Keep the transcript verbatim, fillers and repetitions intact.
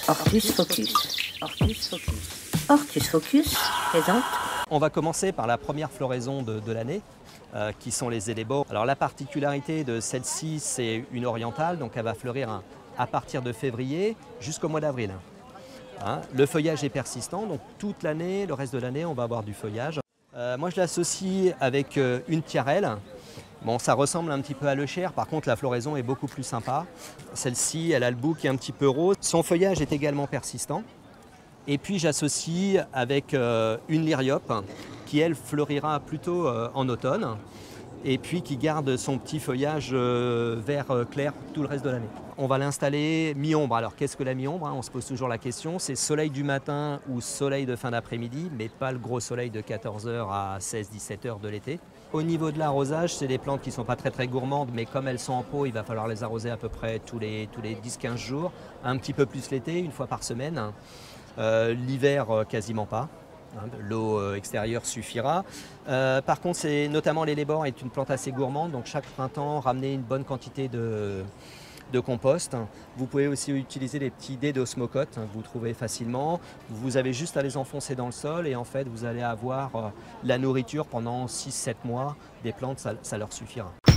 Ortus Focus. Ortus Focus. Ortus Focus présente. On va commencer par la première floraison de, de l'année, euh, qui sont les hellebores. Alors la particularité de celle-ci, c'est une orientale, donc elle va fleurir hein, à partir de février jusqu'au mois d'avril. Hein, le feuillage est persistant, donc toute l'année, le reste de l'année, on va avoir du feuillage. Euh, moi, je l'associe avec euh, une tiarelle. Bon, ça ressemble un petit peu à l'euchère, par contre la floraison est beaucoup plus sympa. Celle-ci, elle a le bout qui est un petit peu rose. Son feuillage est également persistant. Et puis j'associe avec euh, une lyriope qui, elle, fleurira plutôt euh, en automne et puis qui garde son petit feuillage euh, vert euh, clair tout le reste de l'année. On va l'installer mi-ombre. Alors qu'est-ce que la mi-ombre hein? On se pose toujours la question. C'est soleil du matin ou soleil de fin d'après-midi, mais pas le gros soleil de quatorze heures à seize dix-sept heures de l'été. Au niveau de l'arrosage, c'est des plantes qui ne sont pas très très gourmandes, mais comme elles sont en pot, il va falloir les arroser à peu près tous les, tous les dix quinze jours, un petit peu plus l'été, une fois par semaine. Euh, L'hiver, euh, quasiment pas. Hein, l'eau euh, extérieure suffira. Euh, par contre, c'est, notamment l'hellebore est une plante assez gourmande, donc chaque printemps, ramener une bonne quantité de, de compost. Vous pouvez aussi utiliser les petits dés d'osmocote, hein, vous trouvez facilement. Vous avez juste à les enfoncer dans le sol et en fait, vous allez avoir euh, la nourriture pendant six sept mois des plantes, ça, ça leur suffira.